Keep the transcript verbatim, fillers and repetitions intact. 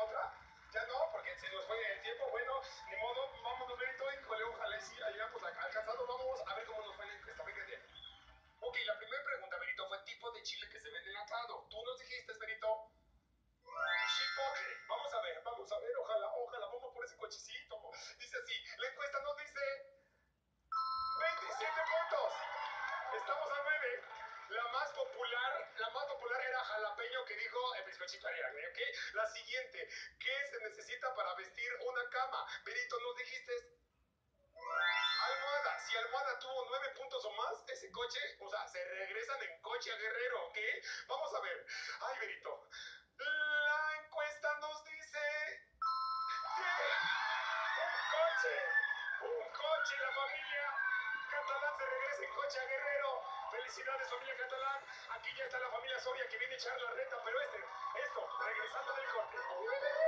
otra? Ya no, porque se nos fue el tiempo. Bueno, ni modo, vámonos, Benito. Híjole, ojalá y sí hayamos alcanzado. Vamos a ver cómo nos fue en la encuesta. Fíjate. Ok, la primera pregunta, Benito, fue tipo de chile que se vende enlatado. Tú nos dijiste, Benito. Chipotle. Vamos a ver, vamos a ver. Ojalá, ojalá, vamos por ese cochecito. Dice así, la encuesta nos dice veintisiete puntos. Estamos a nueve. La más popular, la más popular era jalapeño que dijo el bizcochito Ariadne, ¿ok? La siguiente, ¿qué se necesita para vestir una cama? Benito, nos dijiste almohada. Si almohada tuvo nueve puntos o más, ese coche, o sea, se regresan en coche a Guerrero, ¿ok? Vamos a ver. Ay, Benito. La encuesta nos dice que un coche, un coche, la familia Catalán se regresa en coche a Guerrero. Felicidades, familia Catalán. Aquí ya está la familia Soria que viene a echar la reta, pero este, esto, regresando del corte.